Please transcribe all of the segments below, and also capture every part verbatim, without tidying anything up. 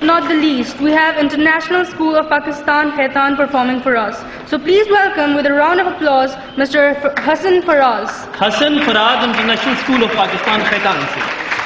not the least, we have International School of Pakistan, Khaitan, performing for us. So please welcome with a round of applause Mister Hassan Faraz. Hassan Faraz, International School of Pakistan, Khaitan se.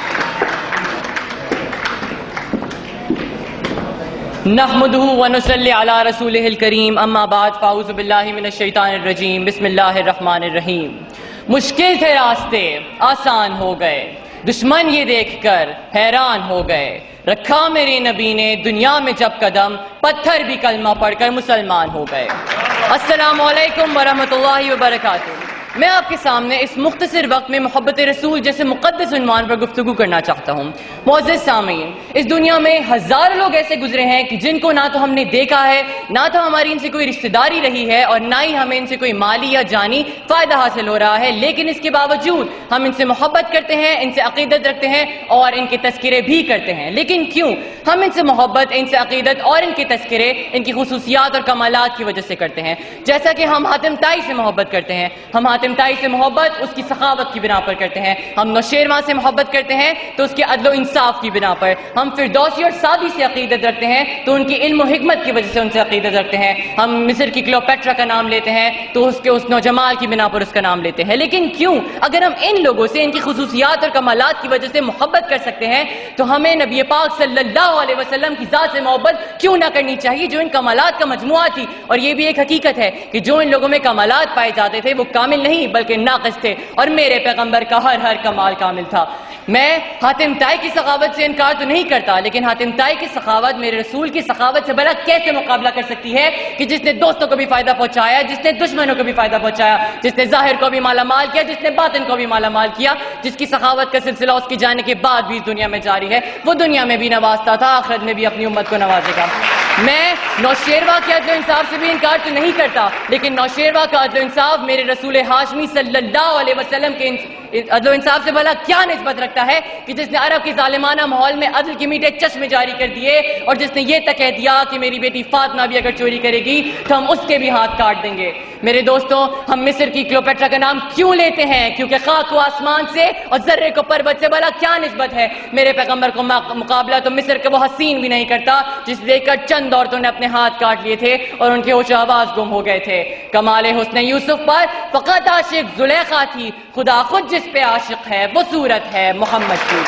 نحمده ونصلی علی رسولہ الکریم اما بعد فاعوذ باللہ من الشیطان الرجیم بسم اللہ الرحمن الرحیم. مشکل تھے راستے آسان ہو گئے، دشمن یہ دیکھ کر حیران ہو گئے، رکھا میرے نبی نے دنیا میں جب قدم، پتھر بھی کلمہ پڑھ کر مسلمان ہو گئے. السلام علیکم ورحمۃ اللہ وبرکاتہ. میں آپ کے سامنے اس مختصر وقت میں محبت رسول جیسے مقدس عنوان پر گفتگو کرنا چاہتا ہوں. معزز سامعین، اس دنیا میں ہزاروں لوگ ایسے گزرے ہیں کہ جن کو نہ تو ہم نے دیکھا ہے، نہ تو ہماری ان سے کوئی رشتہ داری رہی ہے، اور نہ ہی ہمیں ان سے کوئی مالی یا جانی فائدہ حاصل ہو رہا ہے، لیکن اس کے باوجود ہم ان سے محبت کرتے ہیں، ان سے عقیدت رکھتے ہیں اور ان کے تذکرے بھی کرتے ہیں. لیکن کیوں ہم ان سے محبت، ان سے عقیدت اور ان کے تذکرے ان کی خصوصیات اور کمالات کی وجہ سے کرتے ہیں؟ جیسا کہ ہم حاتم طائی سے محبت کرتے ہیں، ہم حاتم طائی سے محبت اس کی سخاوت کی بنا پر کرتے ہیں. ہم نوشیروان سے محبت کرتے ہیں تو اس کے عدل و انصاف کی بنا پر. ہم فردوسی اور سعدی سے عقیدت رکھتے ہیں تو ان کی علم و حکمت کی وجہ سے ان سے عقیدت رکھتے ہیں. ہم مصر کی کلیوپیٹرا کا نام لیتے ہیں تو اس کے حسن و جمال کی بنا پر اس کا نام لیتے ہیں. لیکن کیوں اگر ہم ان لوگوں سے ان کی خصوصیات اور کمالات کی وجہ سے محبت کر سکتے ہیں تو ہمیں نبی پاک صلی اللہ علیہ وسلم کی ذات سے محبت کیوں نہ کرنی چاہیے جو ان کمالات کا مجموعہ تھی؟ اور یہ بھی ایک حقیقت ہے کہ جو ان لوگوں میں کمالات پائے جاتے تھے وہ کامل نہیں بلکہ ناقص تھے، اور میرے پیغمبر کا ہر ہر کمال کامل تھا. میں حاتم طائی کی سخاوت سے انکار تو نہیں کرتا، لیکن حاتم طائی کی سخاوت میرے رسول کی سخاوت سے بھلا کیسے مقابلہ کر سکتی ہے کہ جس نے دوستوں کو بھی فائدہ پہنچایا، جس نے دشمنوں کو بھی فائدہ پہنچایا، جس نے ظاہر کو بھی مالا مال کیا، جس نے باطن کو بھی مالا مال کیا، جس کی سخاوت کا سلسلہ اس کی جانے کے بعد بھی اس دنیا میں جاری ہے. وہ دنیا میں بھی نوازتا تھا، آخرت میں بھی اپنی امت کو نوازے گا. میں نوشیروان کے عدل و انصاف سے بھی انکار تو نہیں کرتا، لیکن نوشیروان کا عدل و انصاف میرے رسول ہاشمی صلی اللہ علیہ وسلم کے عدل و انصاف سے بھلا کیا نسبت رکھتا ہے کہ جس نے عرب کے ظالمانہ ماحول میں عدل کے میٹھے چشمے جاری کر دیے اور جس نے یہ تک کہہ دیا کہ میری بیٹی فاطمہ بھی اگر چوری کرے گی تو ہم اس کے بھی ہاتھ کاٹ دیں گے. میرے دوستوں، ہم مصر کی کلیوپیٹرا کا نام کیوں لیتے ہیں؟ کیونکہ خاک کو آسمان سے اور ذرے کو پربت سے بھلا کیا نسبت ہے؟ میرے پیغمبر کو مقابلہ تو مصر کے وہ حسین بھی نہیں کرتا جس دیکھ کر چند عورتوں نے اپنے ہاتھ کاٹ لیے تھے اور ان کے ہوش و حواس گم ہو گئے تھے. کمال حسن یوسف پر فقط عاشق زلیخا تھی، خدا خود جس پہ عاشق ہے وہ صورت ہے محمد کی.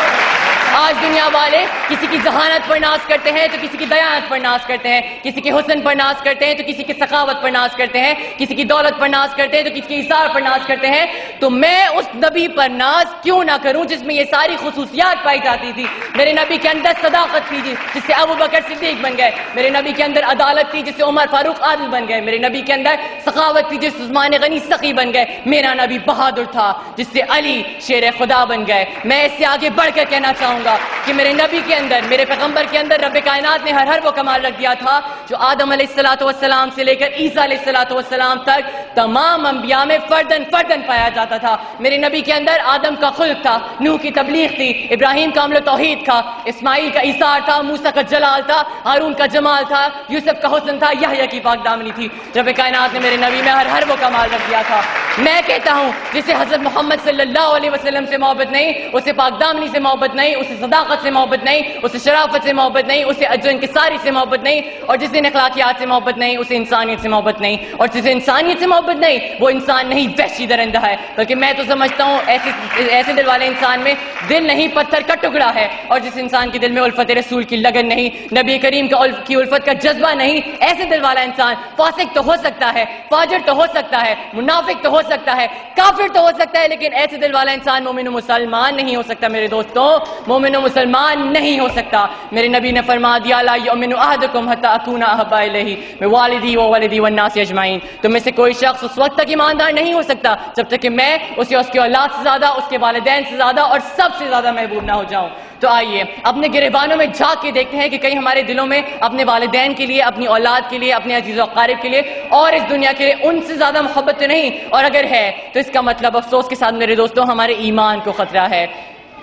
آج دنیا والے کسی کی ذہانت پر ناز کرتے ہیں تو کسی کی دیانت پر ناز کرتے ہیں، کسی کے حسن پر ناز کرتے ہیں تو کسی کی سخاوت پر ناز کرتے ہیں، کسی کی دولت پر ناز کرتے ہیں تو کسی کے اثار پر ناز کرتے ہیں. تو میں اس نبی پر ناز کیوں نہ کروں جس میں یہ ساری خصوصیات پائی جاتی تھی؟ میرے نبی کے اندر صداقت تھی جس سے ابو بکر صدیق بن گئے، میرے نبی کے اندر عدالت تھی جس سے عمر فاروق عادل بن گئے، میرے نبی کے اندر سخاوت تھی جس سے عثمان غنی سخی بن گئے، میرا نبی بہادر تھا جس سے علی شیر خدا بن گئے. میں اس سے آگے بڑھ کر کہنا چاہوں گا کہ میرے نبی کے اندر، میرے پیغمبر کے اندر رب کائنات نے ہر ہر وہ کمال رکھ دیا تھا جو آدم علیہ الصلوۃ والسلام سے لے کر عیسیٰ علیہ الصلوۃ والسلام تک تمام انبیاء میں فردن فردن پایا جاتا تھا. میرے نبی کے اندر آدم کا خلق تھا، نوح کی تبلیغ تھی، ابراہیم کا عمل و توحید تھا، اسماعیل کا ایثار تھا، موسیٰ کا جلال تھا، ہارون کا جمال تھا، یوسف کا حسن تھا، یحییٰ کی پاک دامنی تھی. رب کائنات نے میرے نبی میں ہر ہر وہ کمال رکھ دیا تھا. میں کہتا ہوں جسے حضرت محمد صلی اللہ علیہ وسلم سے محبت نہیں، اسے پاک دامنی سے محبت نہیں، اسے صداقت سے محبت نہیں، اسے شرافت سے محبت نہیں، اسے عجز و انکساری سے محبت نہیں، اور جسے اخلاقیات سے محبت نہیں اسے انسانیت سے محبت نہیں، اور جسے انسانیت سے محبت نہیں وہ انسان نہیں وحشی درندہ ہے. بلکہ میں تو سمجھتا ہوں ایسے ایسے دل والے انسان میں دل نہیں پتھر کا ٹکڑا ہے، اور جس انسان کے دل میں الفت رسول کی لگن نہیں، نبی کریم کا الف کی الفت کا جذبہ نہیں، ایسے دل والا انسان فاسق تو ہو سکتا ہے، فاجر تو ہو سکتا ہے، منافق تو ہو سکتا ہے، کافر تو ہو سکتا ہے، لیکن ایسے دل والا انسان مومن و مسلمان نہیں ہو سکتا. میرے دوستوں، مومن و مسلمان نہیں ہو سکتا. میرے نبی نے فرما دیا لا یؤمن احدکم حتی اکون احب الیہ من والدی و ولدی والناس اجمعین. تم میں سے کوئی شخص اس وقت تک ایماندار نہیں ہو سکتا جب تک کہ میں اسے اس کی اولاد سے زیادہ، اس کے والدین سے زیادہ اور سب سے زیادہ محبوب نہ ہو جاؤں. تو آئیے اپنے گریبانوں میں جھانک کے دیکھتے ہیں کہ کہیں ہمارے دلوں میں اپنے والدین کے لیے، اپنی اولاد کے لیے، اپنے عزیز و اقارب کے لیے اور اس دنیا کے لیے ان سے زیادہ محبت تو نہیں، اور اگر ہے تو اس کا مطلب افسوس کے ساتھ میرے دوستوں ہمارے ایمان کو خطرہ ہے.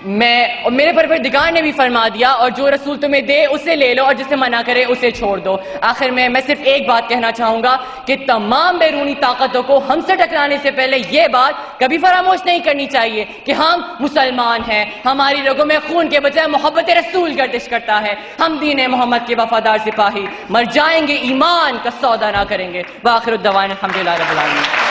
میں اور میرے پروردگار نے بھی فرما دیا اور جو رسول تمہیں دے اسے لے لو اور جسے منع کرے اسے چھوڑ دو۔ آخر میں میں صرف ایک بات کہنا چاہوں گا کہ تمام بیرونی طاقتوں کو ہم سے ٹکرانے سے پہلے یہ بات کبھی فراموش نہیں کرنی چاہیے کہ ہم مسلمان ہیں، ہماری رگوں میں خون کے بجائے محبت رسول گردش کرتا ہے، ہم دین محمد کے وفادار سپاہی مر جائیں گے ایمان کا سودا نہ کریں گے۔ وآخر الدعوانا الحمدللہ رب العالمین۔